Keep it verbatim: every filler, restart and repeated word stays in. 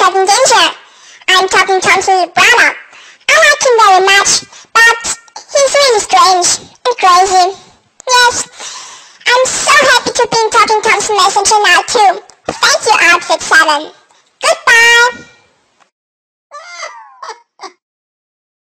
Jayden Danger. I'm Talking Tom's brother. I like him very much, but he's really strange and crazy. Yes, I'm so happy to be in Talking Tom's Messenger now too. Thank you, Outfit seven. Goodbye.